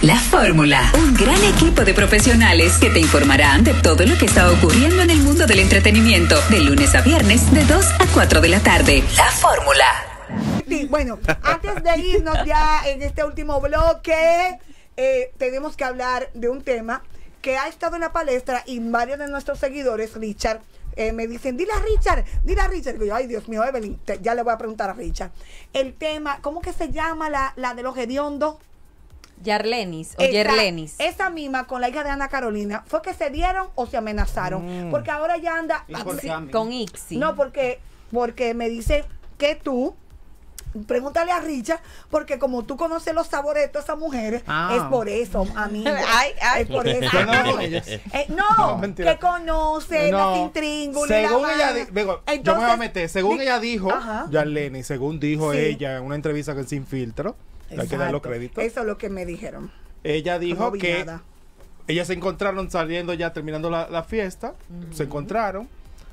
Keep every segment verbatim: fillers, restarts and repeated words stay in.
La Fórmula, un gran equipo de profesionales que te informarán de todo lo que está ocurriendo en el mundo del entretenimiento, de lunes a viernes, de dos a cuatro de la tarde. La Fórmula. Sí, bueno, antes de irnos ya en este último bloque, eh, tenemos que hablar de un tema que ha estado en la palestra y varios de nuestros seguidores, Richard, eh, me dicen, dile a Richard, dile a Richard. Y yo, ay, Dios mío, Evelyn, te, ya le voy a preguntar a Richard. El tema, ¿cómo que se llama la, la de los hediondos? Yarlenis o Esa, Yerlenis. Esa misma con la hija de Ana Carolina, ¿fue que se dieron o se amenazaron? Mm. Porque ahora ya anda Ixi, con Ixi. No, porque, porque me dice que tú, pregúntale a Richard, porque como tú conoces los sabores de todas esas mujeres, ah. es por eso, amigo. Ay, ay, es por eso. No, eh, no, no que conoce no. las intríngulas. Según ella dijo, yo me voy a meter, según ella dijo, Yarleni, según dijo sí. ella en una entrevista con Sin Filtro, hay que dar los créditos. Eso es lo que me dijeron. Ella dijo no que nada. ellas se encontraron saliendo ya, terminando la, la fiesta, uh-huh. se encontraron.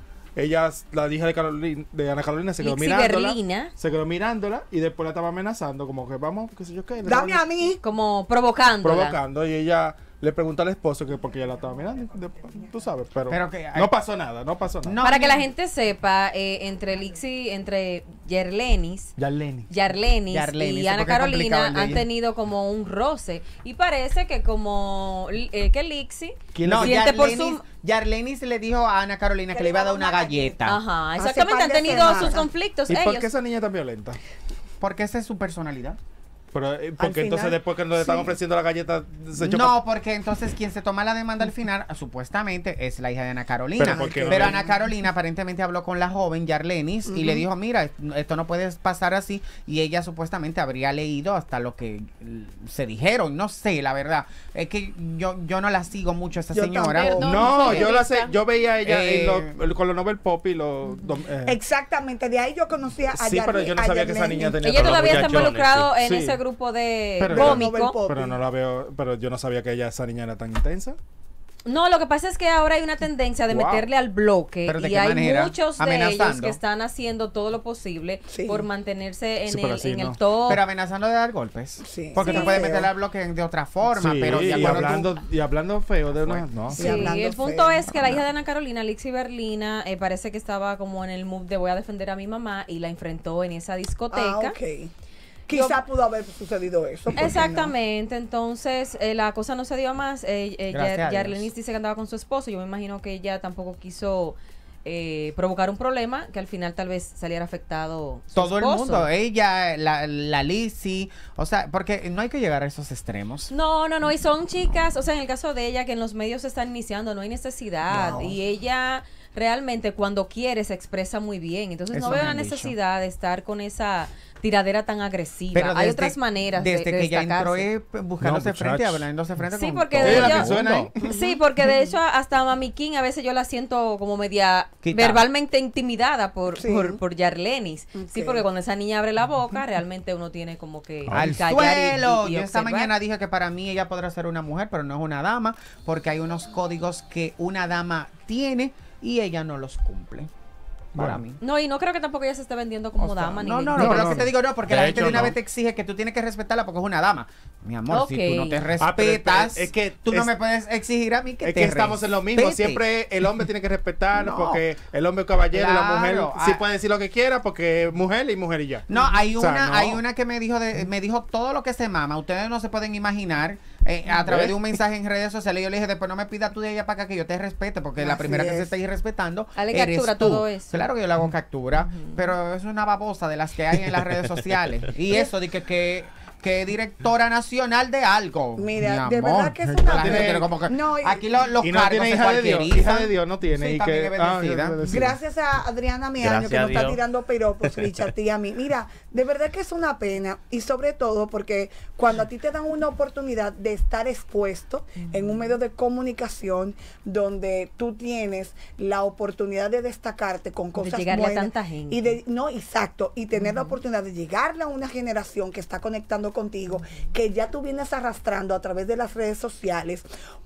Ellas, la hija de Carolina, de Ana Carolina se quedó Lixi mirándola. Berlina. Se quedó mirándola y después la estaba amenazando, como que vamos, qué sé yo qué. Dame a mí. Como provocando. Provocando. Y ella le pregunta al esposo que porque ella la estaba mirando. Tú sabes, pero, pero que hay, no pasó nada, no pasó nada. No, Para que la gente sepa, eh, entre Lixi, entre Yerlenis, Yarleni. Yarlenis, Yarlenis y Ana Carolina han tenido como un roce. Y parece que como eh, que Lixi no, siente por su... Yarlenis le dijo a Ana Carolina que, que le iba a dar una galleta. Ajá, exactamente, han tenido sus conflictos. ¿Y ellos. por qué esa niña tan violenta? Porque esa es su personalidad. Pero, eh, porque entonces después que nos sí. están ofreciendo la galleta se echó no, porque entonces quien se toma la demanda al final supuestamente es la hija de Ana Carolina. Pero, pero Ana Carolina aparentemente habló con la joven Yarlenis uh-huh. y le dijo, mira, esto no puede pasar así, y ella supuestamente habría leído hasta lo que se dijeron, no sé, la verdad. Es que yo yo no la sigo mucho a esa yo señora. Tampoco. No, no yo la sé, yo veía a ella eh, en lo, con los Nobel Pop y los eh. exactamente, de ahí yo conocía a Sí, Yarleni, pero yo no sabía que esa niña tenía ella todavía está involucrado sí. en sí. ese grupo de pero, cómico. Pero no la veo, pero yo no sabía que ella, esa niña era tan intensa. No, lo que pasa es que ahora hay una tendencia de wow. meterle al bloque y hay manera? muchos de amenazando. ellos que están haciendo todo lo posible sí. por mantenerse en, sí, el, en no. el top. Pero amenazando de dar golpes. Sí. Porque sí. tú puedes meterle al bloque de otra forma. Sí, pero ya y, hablando, tú... y hablando feo de una... No. Sí, el punto feo. es que la hija de Ana Carolina, Lixi Berlina, eh, parece que estaba como en el mood de voy a defender a mi mamá y la enfrentó en esa discoteca. Ah, okay. Quizá pudo haber sucedido eso. Exactamente, no? entonces eh, la cosa no se dio más. Eh, eh, Yarlenis dice que andaba con su esposo. Yo me imagino que ella tampoco quiso eh, provocar un problema que al final tal vez saliera afectado su todo esposo. el mundo, ella, la, la Lizzy, o sea, porque no hay que llegar a esos extremos. No, no, no, y son chicas, o sea, en el caso de ella que en los medios se están iniciando, no hay necesidad, no. y ella realmente cuando quiere se expresa muy bien, entonces Eso no veo la dicho. necesidad de estar con esa tiradera tan agresiva. Pero hay desde, otras maneras desde de, de que ella entró destacarse. eh, buscándose no, frente, hablándose frente sí, con porque todo de el hecho, mundo. Sí, porque de hecho hasta Mami King a veces yo la siento como media Quita. verbalmente intimidada por, sí. por, por Yarlenis. Okay. Sí, porque cuando esa niña abre la boca, realmente uno tiene como que al suelo. Y, y, y yo esta mañana dije que para mí ella podrá ser una mujer, pero no es una dama, porque hay unos códigos que una dama tiene y ella no los cumple. Para bueno. mí. No, y no creo que tampoco ella se esté vendiendo como o sea, dama. No, ni no, no, no, pero no, lo que no. te digo no, porque de la gente hecho, de una no. vez te exige que tú tienes que respetarla porque es una dama. Mi amor, okay. si tú no te respetas, ah, pero, pero, es que tú es, no me puedes exigir a mí que es te que estamos respete. en lo mismo. Siempre el hombre tiene que respetar no. porque el hombre es caballero claro. y la mujer ah. sí puede decir lo que quiera porque es mujer y mujer y ya. No, hay o sea, una, no. hay una que me dijo de, me dijo todo lo que se mama. Ustedes no se pueden imaginar eh, a través de un mensaje en redes sociales. Yo le dije, después no me pidas tú de ella para acá que yo te respete, porque Así la primera es. que se está irrespetando Dale eres captura tú. todo eso. Claro que yo le hago captura, uh-huh. pero es una babosa de las que hay en las redes sociales. Y eso de que, que que directora nacional de algo. Mira, de verdad que es una tiene, como que no, y, aquí los, los y no cargos tiene hija de Dios, hija de Dios no tiene sí, y que ah, gracias a Adriana Meaño que nos está tirando piropos, Richard, y a mí. Mira, de verdad que es una pena y sobre todo porque cuando a ti te dan una oportunidad de estar expuesto uh-huh. en un medio de comunicación donde tú tienes la oportunidad de destacarte con cosas de llegarle buenas a tanta gente y de no exacto y tener uh-huh. la oportunidad de llegarle a una generación que está conectando contigo, que ya tú vienes arrastrando a través de las redes sociales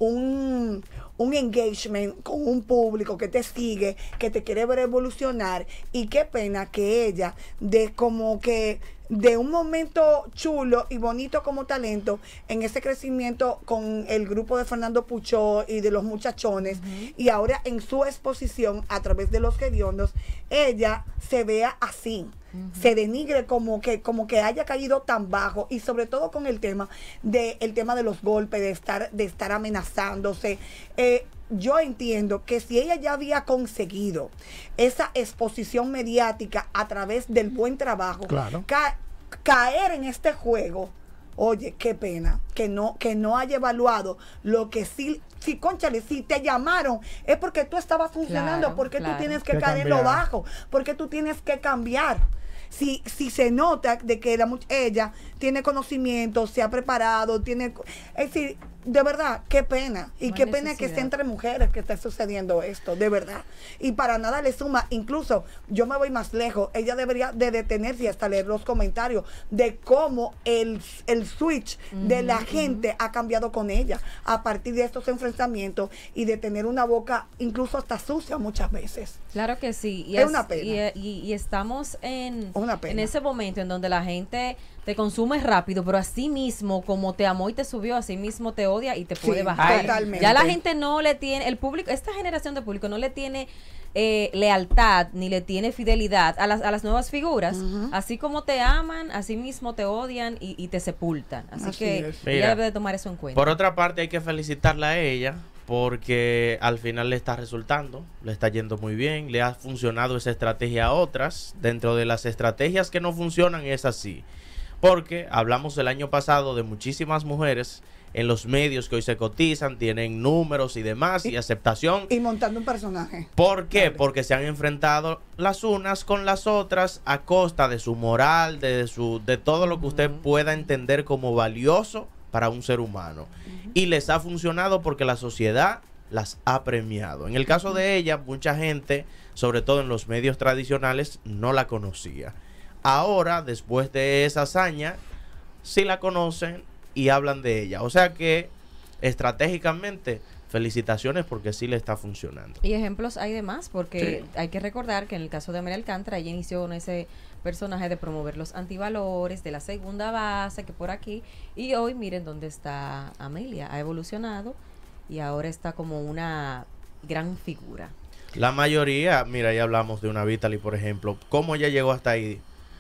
un, un engagement con un público que te sigue, que te quiere ver evolucionar, y qué pena que ella de como que de un momento chulo y bonito como talento en ese crecimiento con el grupo de Fernando Puchó y de los muchachones, uh-huh. y ahora en su exposición a través de los hediondos, ella se vea así. Uh-huh. Se denigre como que como que haya caído tan bajo, y sobre todo con el tema de el tema de los golpes, de estar de estar amenazándose. Eh, yo entiendo que si ella ya había conseguido esa exposición mediática a través del buen trabajo, claro. ca- caer en este juego, oye, qué pena que no que no haya evaluado lo que sí. Si, cónchale, si te llamaron es porque tú estabas funcionando, claro, porque claro. tú tienes que, que caer en cambiar. lo bajo, porque tú tienes que cambiar. Si, si se nota de que la, ella tiene conocimiento, se ha preparado, tiene, es decir, de verdad, qué pena. Y no qué pena que esté entre mujeres que esté sucediendo esto, de verdad. Y para nada le suma, incluso yo me voy más lejos, ella debería de detenerse y hasta leer los comentarios de cómo el, el switch uh-huh, de la gente uh-huh. ha cambiado con ella a partir de estos enfrentamientos y de tener una boca incluso hasta sucia muchas veces. Claro que sí. Y es, es una pena. Y, y, y estamos en, una pena. en ese momento en donde la gente te consume rápido, pero así mismo, como te amó y te subió, así mismo te odia y te puede sí, bajar. Totalmente. Ya la gente no le tiene, el público, esta generación de público no le tiene eh, lealtad ni le tiene fidelidad a las, a las nuevas figuras. Uh-huh. Así como te aman, así mismo te odian y, y te sepultan. Así, así que es. Ella debe de tomar eso en cuenta. Por otra parte, hay que felicitarla a ella, porque al final le está resultando, le está yendo muy bien, le ha funcionado esa estrategia a otras. Dentro de las estrategias que no funcionan es así, porque hablamos el año pasado de muchísimas mujeres en los medios que hoy se cotizan, tienen números y demás y, y aceptación. Y montando un personaje. ¿Por qué? Dale. Porque se han enfrentado las unas con las otras a costa de su moral, de, su, de todo lo que usted uh-huh. pueda entender como valioso para un ser humano. Uh-huh. Y les ha funcionado porque la sociedad las ha premiado. En el caso de ella, mucha gente, sobre todo en los medios tradicionales, no la conocía. Ahora, después de esa hazaña, sí la conocen y hablan de ella. O sea que, estratégicamente, felicitaciones porque sí le está funcionando. Y ejemplos hay de más, porque sí. hay que recordar que en el caso de Amelia Alcántara, ella inició con ese personaje de promover los antivalores, de la segunda base, que por aquí, y hoy miren dónde está Amelia, ha evolucionado y ahora está como una gran figura. La mayoría, mira, ya hablamos de una Vitaly, por ejemplo, cómo ella llegó hasta ahí.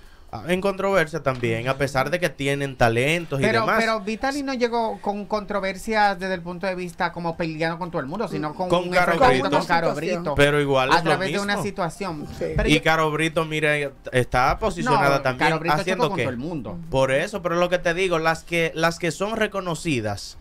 En controversia también, a pesar de que tienen talentos pero, y demás. Pero Vitaly no llegó con controversias desde el punto de vista como peleando con todo el mundo, sino con, con un Caro Brito. Brito. Con Caro Brito. Pero igual a es lo través mismo. de una situación. Sí. Pero y yo, Caro Brito, mire, está posicionada no, también Caro Brito haciendo con que todo el mundo. Por eso, pero lo que te digo, las que las que son reconocidas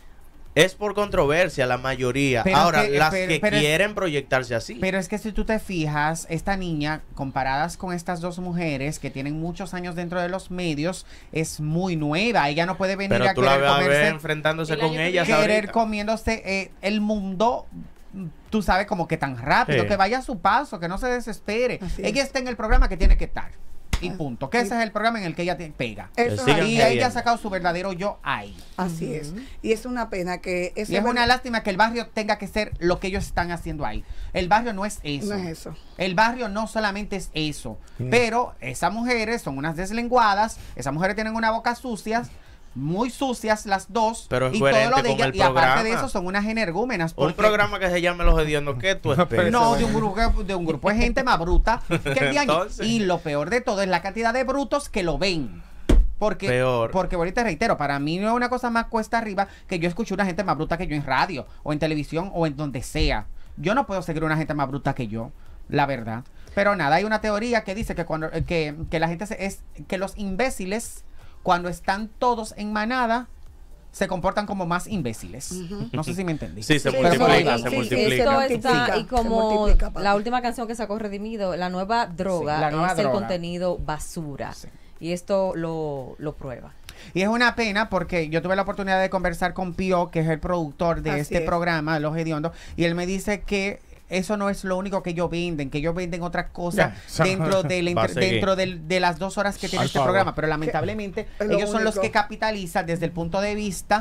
es por controversia, la mayoría. Pero Ahora, que, las pero, que pero quieren es, proyectarse así. Pero es que si tú te fijas, esta niña, comparadas con estas dos mujeres que tienen muchos años dentro de los medios, es muy nueva. Ella no puede venir pero a tú querer la vas a ver comerse, enfrentándose el con año ellas querer ahorita. comiéndose eh, el mundo. Tú sabes, como que tan rápido, Sí. que vaya a su paso, que no se desespere. Así Ella es. está en el programa que tiene que estar. Y Ah, punto. Que ese es el programa en el que ella te pega. Eso sigan es Y queriendo. ella ha sacado su verdadero yo ahí. Así es. Y es una pena que... Y es una lástima que el barrio tenga que ser lo que ellos están haciendo ahí. El barrio no es eso. No es eso. El barrio no solamente es eso. Mm. Pero esas mujeres son unas deslenguadas. Esas mujeres tienen una boca sucia. Muy sucias las dos. Pero es y todo coherente lo de con ellas. el Y aparte programa. de eso son unas energúmenas. Un porque- programa que se llame Los Hediondos, ¿qué tú esperas? No, de un grupo de un grupo de gente más bruta que el de allí. Entonces. Y lo peor de todo es la cantidad de brutos que lo ven. Porque, Peor. porque ahorita reitero, para mí no es una cosa más cuesta arriba que yo escuche una gente más bruta que yo en radio, o en televisión, o en donde sea. Yo no puedo seguir una gente más bruta que yo, la verdad. Pero nada, hay una teoría que dice que cuando que, que la gente se, es que los imbéciles, cuando están todos en manada, se comportan como más imbéciles. Ujú. No sé si me entendí. Sí, se Sí, multiplica, sí, se sí, multiplica. se Esto multiplica, está, y se como multiplica, papi. la última canción que sacó Redimido, la nueva droga Sí, la nueva es droga. el contenido basura. Sí. Y esto lo, lo prueba. Y es una pena porque yo tuve la oportunidad de conversar con Pío, que es el productor de Así este es. programa, Los Hediondos, y él me dice que eso no es lo único que ellos venden, que ellos venden otras cosas Ya, dentro, del, va a entre- seguir. dentro del- de las dos horas que tiene Al este favor. programa, pero lamentablemente Es lo ellos son los único. que capitalizan desde el punto de vista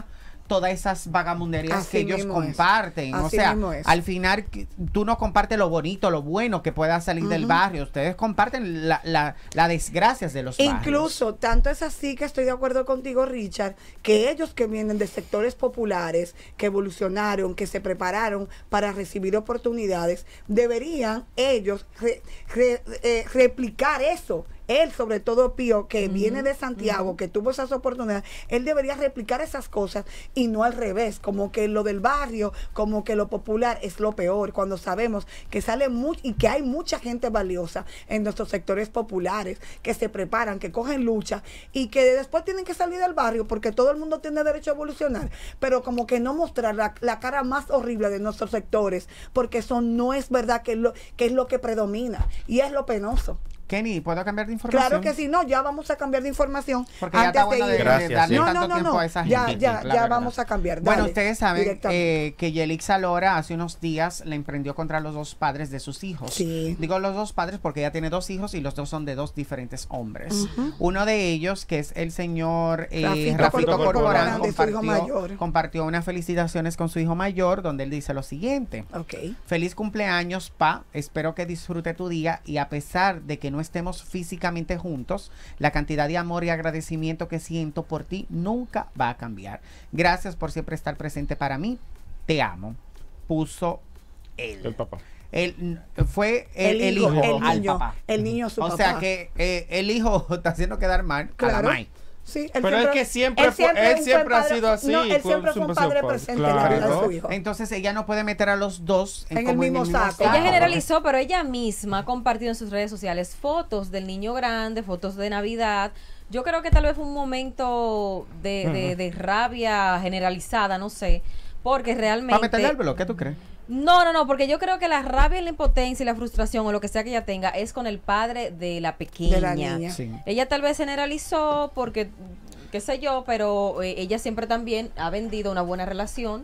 todas esas vagamunderías Así que ellos mismo comparten. es. O Así sea, mismo es. al final tú no compartes lo bonito, lo bueno que pueda salir uh-huh. del barrio. Ustedes comparten la, la, la desgracias de los barrios. Incluso, tanto es así que estoy de acuerdo contigo, Richard, que ellos que vienen de sectores populares, que evolucionaron, que se prepararon para recibir oportunidades, deberían ellos re, re, eh, replicar eso. Él, sobre todo Pío, que uh-huh, viene de Santiago, uh-huh. que tuvo esas oportunidades, él debería replicar esas cosas y no al revés, como que lo del barrio, como que lo popular es lo peor, cuando sabemos que sale mucho y que hay mucha gente valiosa en nuestros sectores populares, que se preparan, que cogen lucha y que después tienen que salir del barrio porque todo el mundo tiene derecho a evolucionar, pero como que no mostrar la, la cara más horrible de nuestros sectores, porque eso no es verdad que es lo que, es lo que predomina y es lo penoso. Kenny, ¿puedo cambiar de información? Claro que sí, no, ya vamos a cambiar de información. Porque ya está bueno de, de, de darle no, tanto no, no, tiempo no. a esa gente. Ya, ya, ya verdad. Vamos a cambiar. Bueno, dale, ustedes saben eh, que Yelixa Lora hace unos días le emprendió contra los dos padres de sus hijos. Sí. Digo los dos padres porque ella tiene dos hijos y los dos son de dos diferentes hombres. Uh-huh. Uno de ellos, que es el señor eh, Rafito, Rafito Corporán, compartió, compartió unas felicitaciones con su hijo mayor, donde él dice lo siguiente. Okay. Feliz cumpleaños, pa. Espero que disfrute tu día y a pesar de que no estemos físicamente juntos, la cantidad de amor y agradecimiento que siento por ti nunca va a cambiar. Gracias por siempre estar presente para mí. Te amo. Puso él. El papá. Él fue el, el hijo, el hijo al niño, papá. El niño su o papá. O sea que eh, el hijo está haciendo quedar mal claro. a la May. Sí, pero siempre, es que siempre él siempre, fue, él siempre ha padre, sido así. No, él siempre fue un padre presente claro. en la vida de su hijo. Entonces ella no puede meter a los dos en, en, como el, mismo en el mismo saco. Ella generalizó, pero ella misma ha compartido en sus redes sociales fotos del niño grande, fotos de Navidad. Yo creo que tal vez fue un momento de, uh-huh. de, de rabia generalizada, no sé, porque realmente... ¿Para meterle al bloque, tú crees? No, no, no, porque yo creo que la rabia y la impotencia y la frustración o lo que sea que ella tenga es con el padre de la pequeña. De la niña. Sí. Ella tal vez generalizó porque, qué sé yo, pero eh, ella siempre también ha vendido una buena relación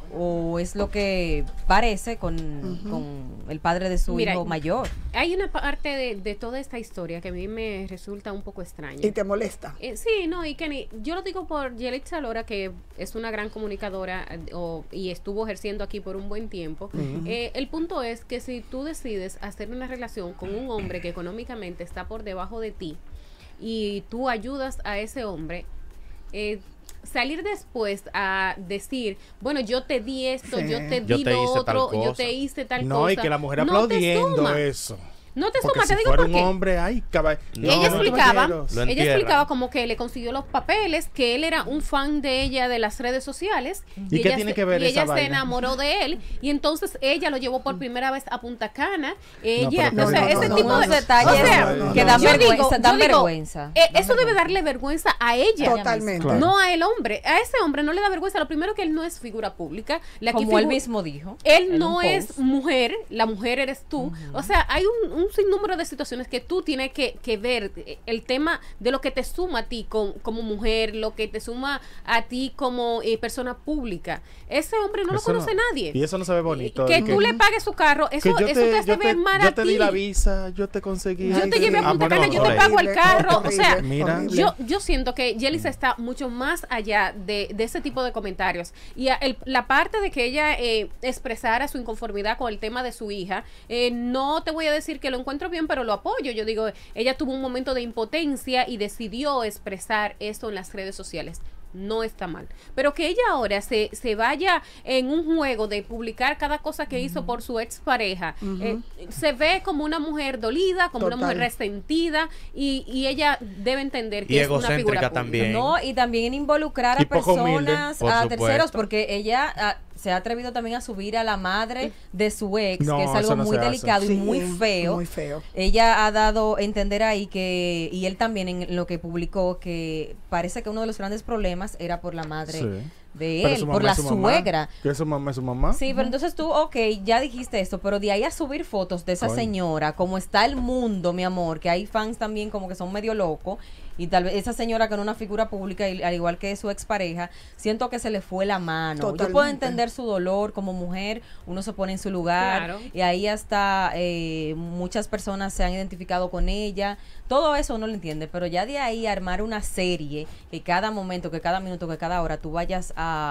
o es lo que parece con, uh-huh. con el padre de su Mira, hijo mayor. Hay una parte de, de toda esta historia que a mí me resulta un poco extraña. ¿Y te molesta? Eh, sí, no, y Kenny, yo lo digo por Yelixa Lora, que es una gran comunicadora o, y estuvo ejerciendo aquí por un buen tiempo. Uh-huh. Eh, el punto es que si tú decides hacer una relación con un hombre que económicamente está por debajo de ti y tú ayudas a ese hombre, eh, salir después a decir, bueno, yo te di esto, sí. yo te di yo te lo otro, yo te hice tal no, cosa. No, y que la mujer aplaudiendo no eso. No te Porque suma, si te digo fuera por qué. un hombre, ay, caball- no, no, ella explicaba, no ella explicaba como que le consiguió los papeles, que él era un fan de ella de las redes sociales. ¿Y, y qué ella tiene se, que ver y esa ella vaina? se enamoró de él y entonces ella lo llevó por primera vez a Punta Cana. Ella, no, o sea, no, ese no, tipo no, de no, detalles o sea, no, no, que dan yo vergüenza, digo, dan yo digo, vergüenza. Eh, eso debe darle vergüenza a ella. Totalmente. Claro. No a el hombre. A ese hombre no le da vergüenza. Lo primero que él no es figura pública. La Como figu- él mismo dijo. Él no es mujer, la mujer eres tú. Uh-huh. O sea, hay un, un sinnúmero de situaciones que tú tienes que, que ver. El tema de lo que te suma a ti con, como mujer, lo que te suma a ti como eh, persona pública. Ese hombre no eso lo conoce no, nadie. Y eso no se ve bonito. Que, que tú que, le pagues su carro, eso, yo eso te, te hace yo ver te, mal yo a te ti. di la visa, yo te conseguí. Yo te llevé a Punta Cana, yo te pago el carro. O sea, Mira. yo, yo siento que Yelixa está mucho más allá de, de ese tipo de comentarios. Y a, el, la parte de que ella eh, expresara su inconformidad con el tema de su hija, eh, no te voy a decir que lo encuentro bien, pero lo apoyo. Yo digo, ella tuvo un momento de impotencia y decidió expresar eso en las redes sociales. No está mal. Pero que ella ahora se, se vaya en un juego de publicar cada cosa que uh-huh. hizo por su expareja, uh-huh. eh, se ve como una mujer dolida, como Total. una mujer resentida y, y ella debe entender que y es una figura también. No, y también involucrar y a personas, humilde, a supuesto. terceros, porque ella a, se ha atrevido también a subir a la madre de su ex, no, que es algo no muy delicado sí, y muy feo. muy feo. Ella ha dado a entender ahí que, y él también en lo que publicó, que parece que uno de los grandes problemas era por la madre sí. de él, por la suegra. ¿Que su mamá es su mamá? Sí, uh-huh. pero entonces tú, ok, ya dijiste esto, pero de ahí a subir fotos de esa Coño. señora, como está el mundo, mi amor, que hay fans también como que son medio locos, y tal vez esa señora que no es una figura pública, y, al igual que su expareja, siento que se le fue la mano. Totalmente. Yo puedo entender su dolor como mujer, uno se pone en su lugar, claro. y ahí hasta eh, muchas personas se han identificado con ella, todo eso uno lo entiende, pero ya de ahí armar una serie, que cada momento, que cada minuto, que cada hora tú vayas a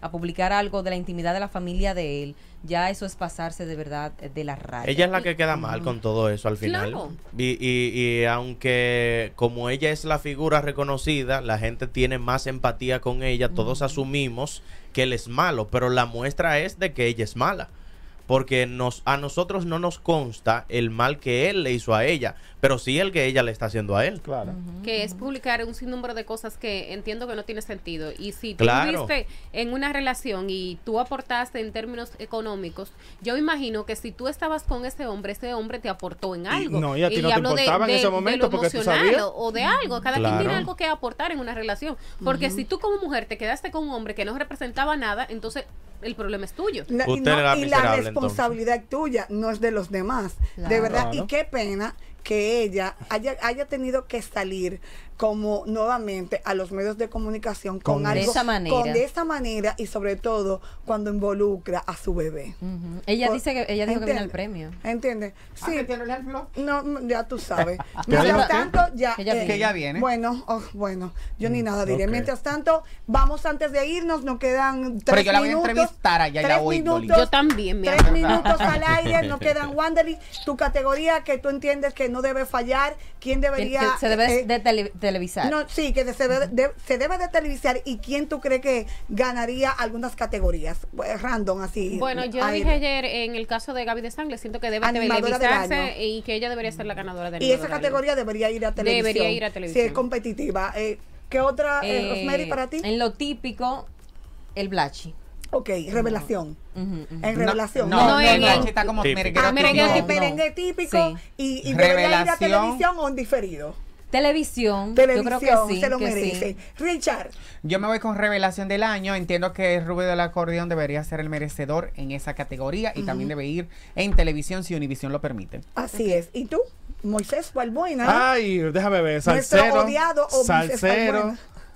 a publicar algo de la intimidad de la familia de él, ya eso es pasarse de verdad de la raya. Ella es la que queda mal con todo eso al final. Claro. Y, y, y aunque como ella es la figura reconocida, la gente tiene más empatía con ella, todos asumimos que él es malo, pero la muestra es de que ella es mala. Porque nos, a nosotros no nos consta el mal que él le hizo a ella, pero sí el que ella le está haciendo a él. Claro. Uh-huh. Que es publicar un sinnúmero de cosas que entiendo que no tiene sentido. Y si tú Claro. viviste en una relación y tú aportaste en términos económicos, yo imagino que si tú estabas con ese hombre, ese hombre te aportó en algo. no, y a ti no te hablo importaba en ese momento de lo porque tú emocional sabías. o, o de algo. Cada Claro. quien tiene algo que aportar en una relación. Porque si tú como mujer te quedaste con un hombre que no representaba nada, entonces el problema es tuyo. La- y, Usted no- era y la miserable, responsabilidad tuya no es de los demás. De Claro. verdad. Claro. Y qué pena que ella haya, haya tenido que salir como nuevamente a los medios de comunicación con, Con algo, de esa manera. con de esa manera y sobre todo cuando involucra a su bebé. Ujú. Ella Por- dice que ella dijo que viene el ¿entiende? premio. ¿Entiendes? Ah, Sí. que tiene el blog. No, no, ya tú sabes. Pero Mientras ella- tanto, ya. que ella viene. Que ella viene. Bueno, oh, bueno, yo ni nada diré. ok. Mientras tanto, vamos antes de irnos, nos quedan tres Pero yo la voy a minutos. entrevistar allá, ya tres voy, Dolly. minutos, Yo también, mi Tres amor. minutos al aire, nos quedan Wanderly, tu categoría que tú entiendes que no debe fallar, quién Que, debería. que se debe eh, de tele- televisar. no, sí, que de- se, debe, de, se debe de televisar y quién tú crees que ganaría algunas categorías. Pues, random, así. Bueno, yo aire. dije ayer en el caso de Gaby de Sangre, siento que debe Animadora del año. televisarse y que ella debería ser la ganadora de Y Animadora esa del año. categoría debería ir a televisión. Debería ir a Si televisión. es competitiva. Eh, ¿Qué otra, eh, Eh, Rosemary, para ti? En lo típico, el Blachi. Ok, revelación. Ujú, ujú. En revelación. No, No, no, en la el- está como Típico. merenguero. Ah, merengue típico. No, típico. merengue típico No. y, y debería ir a Revelación. televisión o en diferido. Televisión, Televisión, yo creo que sí, se lo que merece. sí. Richard, Yo me voy con revelación del año. Entiendo que Rubio del Acordeón debería ser el merecedor en esa categoría y también debe ir en televisión si Univision lo permite. así es. ¿Y tú? Moisés Balbuena. Ay, déjame ver. Nuestro Salsero. odiado o Salsero. Balbuena.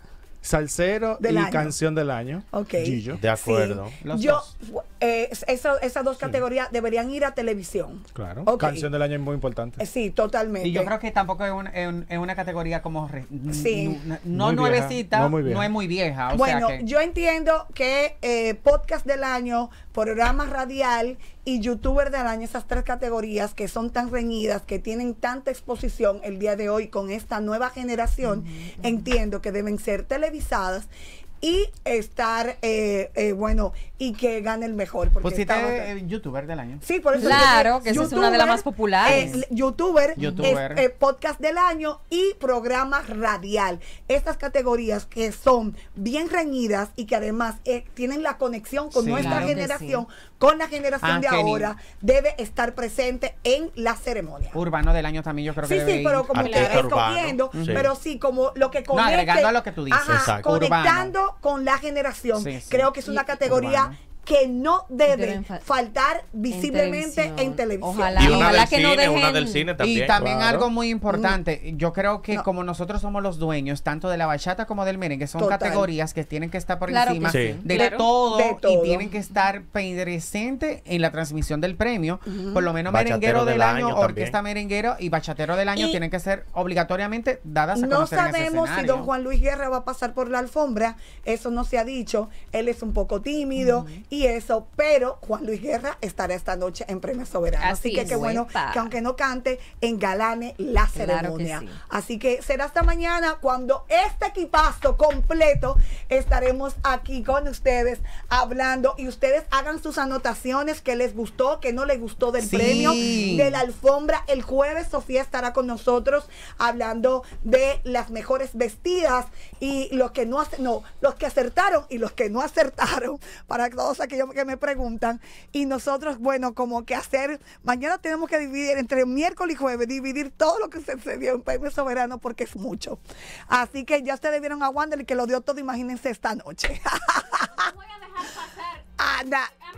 Salsero Del y año. canción del año. Ok. Gillo. De acuerdo. Sí. Los Yo, dos. eh, eso- esas dos categorías deberían ir a televisión. Claro. Ok. Canción del año es muy importante. Eh, Sí, totalmente. Y yo creo que tampoco es, un- es un- es una categoría como re- Sí. n- no Muy vieja, nuevecita, no muy vieja. no es muy vieja. O Bueno, sea que, yo entiendo que eh, podcast del año, programa radial y youtuber del año, esas tres categorías que son tan reñidas, que tienen tanta exposición el día de hoy con esta nueva generación, entiendo que deben ser televisadas y estar, eh, eh, bueno, y que gane el mejor. Porque pusiste estamos- eh, youtuber del año. Sí, por eso Claro, dije, que esa es una de las más populares. eh, youtuber, Youtuber. es, eh, podcast del año y programa radial. Estas categorías que son bien reñidas y que además eh, tienen la conexión con Sí. nuestra Claro que generación, con la generación Ah, de Kenny. ahora, debe estar presente en la ceremonia. Urbano del año también yo creo que Sí, debe sí, ir. pero como que Artista urbano. escogiendo, Sí. pero sí, como lo que conecte. agregando a lo que tú dices. Ajá, Exacto. conectando con la generación. Sí, sí. Creo que es una Y- categoría urbano. que no debe Deben fa- faltar visiblemente en televisión. televisión. Ojalá. Y una Ojalá del que no cine, una dejen- del cine también. Y también Claro. algo muy importante, yo creo que No. como nosotros somos los dueños tanto de la bachata como del merengue, son Total. categorías que tienen que estar por Claro encima que sí. de, Claro. todo, De todo. y tienen que estar presentes en la transmisión del premio. Por lo menos Bachatero merenguero del, del año, año orquesta también. merenguero y bachatero del año Y- tienen que ser obligatoriamente dadas a No conocer en ese sabemos si escenario. don Juan Luis Guerra va a pasar por la alfombra, eso no se ha dicho, él es un poco tímido y eso, pero Juan Luis Guerra estará esta noche en Premio Soberano. Así, Así que es. qué bueno Uepa. que aunque no cante, engalane la Claro que ceremonia. sí. Así que será hasta mañana cuando este equipazo completo estaremos aquí con ustedes hablando y ustedes hagan sus anotaciones, que les gustó, que no les gustó del Sí. premio, de la alfombra. El jueves Sofía estará con nosotros hablando de las mejores vestidas y los que no ace- no, los que acertaron y los que no acertaron, para todos aquellos que me preguntan. Y nosotros, bueno, como que hacer, mañana tenemos que dividir entre miércoles y jueves, dividir todo lo que sucedió en Premio Soberano porque es mucho. Así que ya ustedes vieron a Wander y que lo dio todo, imagínense esta noche. Voy a dejar pasar. Anda. Ábreme este micrófono.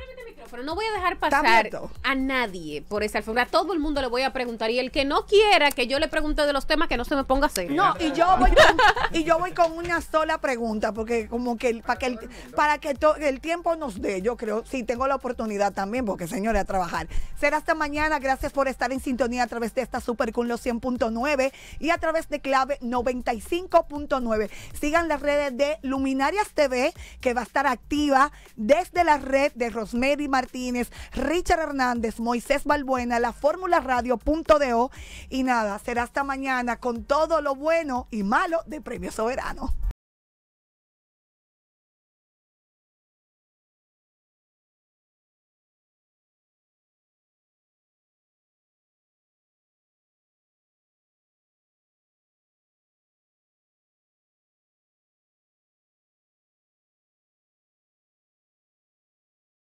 micrófono. No voy a dejar pasar a nadie por esa alfombra. A todo el mundo le voy a preguntar. Y el que no quiera que yo le pregunte de los temas, que no se me ponga a hacer. No, y yo voy con, y yo voy con una sola pregunta, porque como que para que el, para que to, el tiempo nos dé, yo creo, si tengo la oportunidad también, porque señores, a trabajar. Será hasta mañana. Gracias por estar en sintonía a través de esta Super con los cien punto nueve y a través de Clave noventa y cinco punto nueve. Sigan las redes de Luminarias T V, que va a estar activa desde la red de Rosemary Martínez, Richard Hernández, Moisés Balbuena, la Fórmula Radio punto do. Y nada, será hasta mañana con todo lo bueno y malo de Premio Soberano.